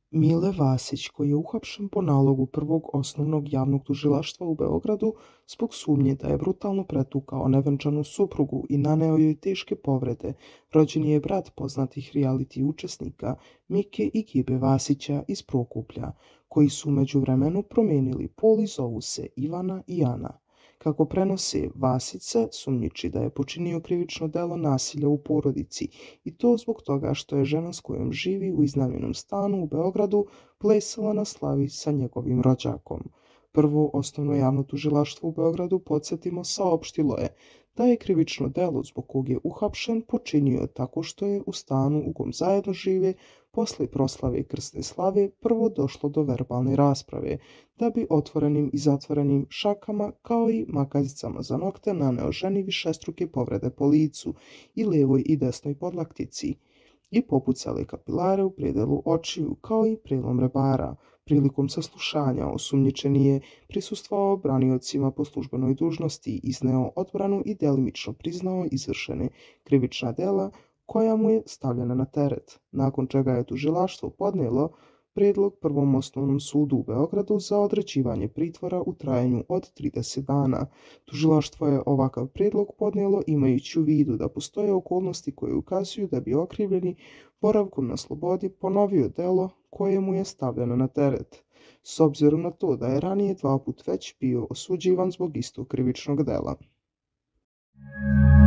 Mile Vasić, koji je uhapšen po nalogu Prvog osnovnog javnog tužilaštva u Beogradu zbog sumnje da je brutalno pretukao nevenčanu suprugu i naneo joj teške povrede, rođeni je brat poznatih reality učesnika Mike i Gibe Vasića iz Prokuplja, koji su u međuvremenu promenili pol i zovu se Ivana i Ana. Kako prenose Vasić se sumnjiči da je počinio krivično delo nasilja u porodici i to zbog toga što je žena s kojom živi u iznajmljenom stanu u Beogradu plesala na slavi sa njegovim rođakom. Prvo osnovno javno tužilaštvo u Beogradu, podsjetimo, saopštilo je da je krivično delo zbog kog je uhapšen počinio tako što je u stanu u kom zajedno žive posle proslave krsne slave prvo došlo do verbalne rasprave, da bi otvorenim i zatvorenim šakama kao i makazicama za nokte naneo ženi višestruke povrede po licu i levoj i desnoj podlaktici i popucale kapilare u predelu očiju kao i prelom rebara. Prilikom saslušanja osumnjičeni je prisustvovao braniocima po službenoj dužnosti, izneo odbranu i delimično priznao izvršene krivična dela koja mu je stavljena na teret, nakon čega je tužilaštvo podnelo predlog Prvom osnovnom sudu u Beogradu za određivanje pritvora u trajanju od 30 dana. Tužilaštvo je ovakav predlog podnelo imajući u vidu da postoje okolnosti koje ukazuju da bi okrivljeni boravkom na slobodi ponovio delo koje mu je stavljeno na teret, s obzirom na to da je ranije 2 puta već bio osuđivan zbog istog krivičnog dela.